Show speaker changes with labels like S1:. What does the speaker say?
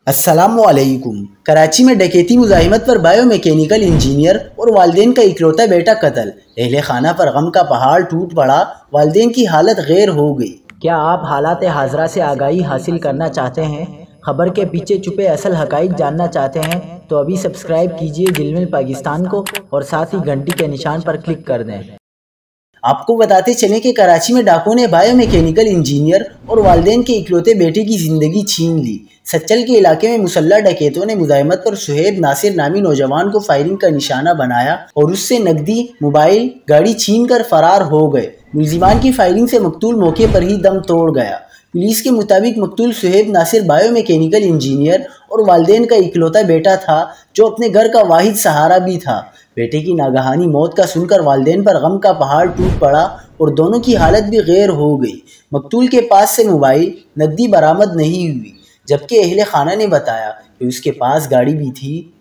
S1: السلام علیکم۔ کراچی میں ڈکیتی مزاحمت پر بایو میکینیکل انجینئر اور والدین کا اکلوتا بیٹا قتل۔ اہل خانہ پر غم کا پہاڑ ٹوٹ پڑا، والدین کی حالت غیر ہو گئی۔
S2: کیا آپ حالات حاضرہ سے آگاہی حاصل کرنا چاہتے ہیں؟ خبر کے پیچھے چھپے اصل حقائق جاننا چاہتے ہیں تو ابھی سبسکرائب کیجئے جلمل پاکستان کو اور ساتھ ہی گھنٹی کے نشان پر کلک کر دیں۔
S1: آپ کو بتاتے چلیں کہ کراچی میں ڈاکوں نے بایو میکینیکل انجینئر اور والدین کے اکلوتے بیٹے کی زندگی چھین لی۔ سچل کے علاقے میں مسلح ڈکیتوں نے مزاحمت پر سہیب ناصر نامی نوجوان کو فائرنگ کا نشانہ بنایا اور اس سے نقدی، موبائل، گاڑی چھین کر فرار ہو گئے۔ ملزمان کی فائرنگ سے مقتول موقع پر ہی دم توڑ گیا۔ پولیس کے مطابق مقتول Suhaib Nasir bio mechanical engineer اور والدین کا اکلوتا بیٹا تھا جو اپنے گھر کا واحد سہارا بھی تھا۔ بیٹے کی ناگہانی موت کا سن کر والدین پر غم کا پہاڑ ٹوٹ پڑا اور دونوں کی حالت بھی غیر ہو گئی۔ مقتول کے پاس سے موبائل، نقدی برآمد نہیں ہوئی، جبکہ اہل خانہ نے بتایا کہ اس کے پاس گاڑی بھی تھی